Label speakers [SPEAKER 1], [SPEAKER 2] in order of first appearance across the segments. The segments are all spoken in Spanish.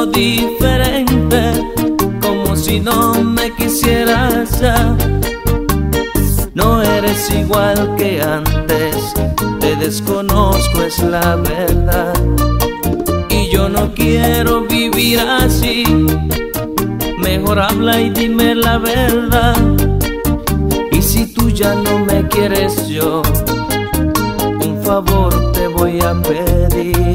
[SPEAKER 1] diferente, como si no me quisieras ya. No eres igual que antes, te desconozco, es la verdad. Y yo no quiero vivir así, mejor habla y dime la verdad. Y si tú ya no me quieres yo, un favor te voy a pedir.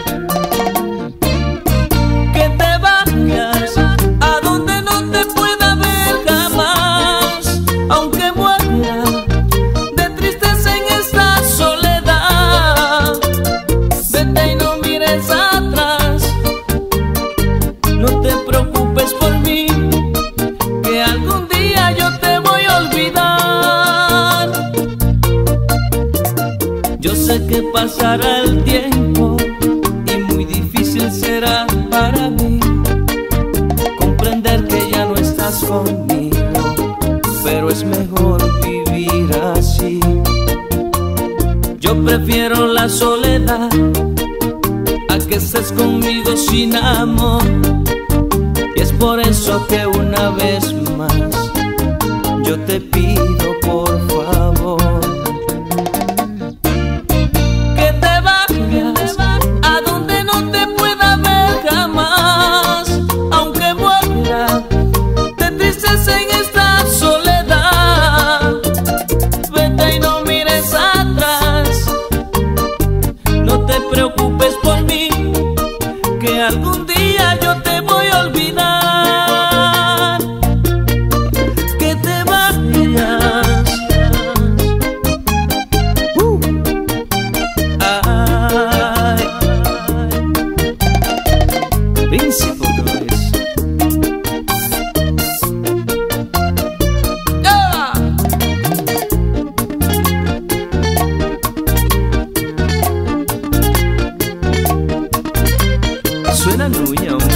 [SPEAKER 1] Que te vayas a donde no te pueda ver jamás, aunque muera de tristeza en esta soledad. Vete y no mires atrás, no te preocupes por mí, que algún día yo te voy a olvidar. Yo sé que pasará el tiempo y muy difícil será para mí comprender que ya no estás conmigo, pero es mejor vivir así. Yo prefiero la soledad a que estés conmigo sin amor. Y es por eso que una vez más yo te pido por favor que te vayas a donde no te pueda ver jamás, aunque muera de tristeza en esta soledad. Vete y no mires atrás, no te preocupes por mí, que algún día yo te voy a olvidar. Que te vayas. Ay. Príncipe Dolores. ¡Ah! Suena nuña, hombre.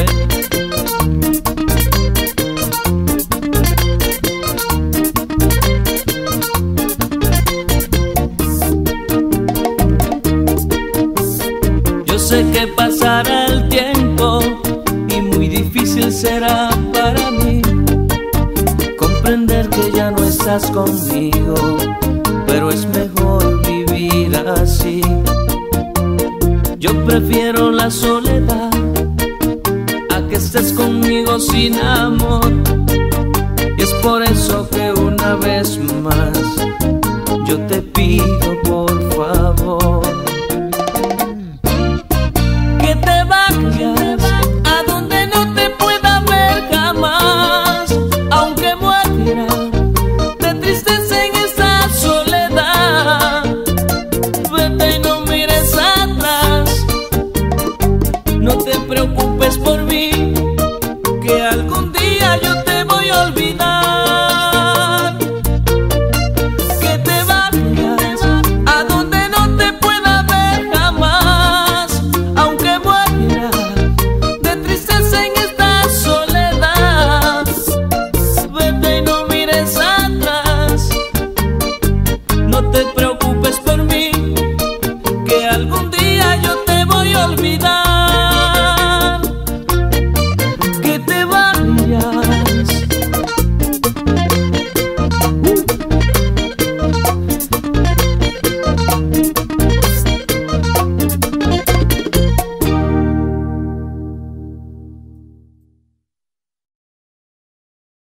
[SPEAKER 1] Yo sé que pasará el tiempo y muy difícil será para mí comprender que ya no estás conmigo, pero es mejor vivir así. Yo prefiero la soledad a que estés conmigo sin amor. Y es por eso que una vez más yo te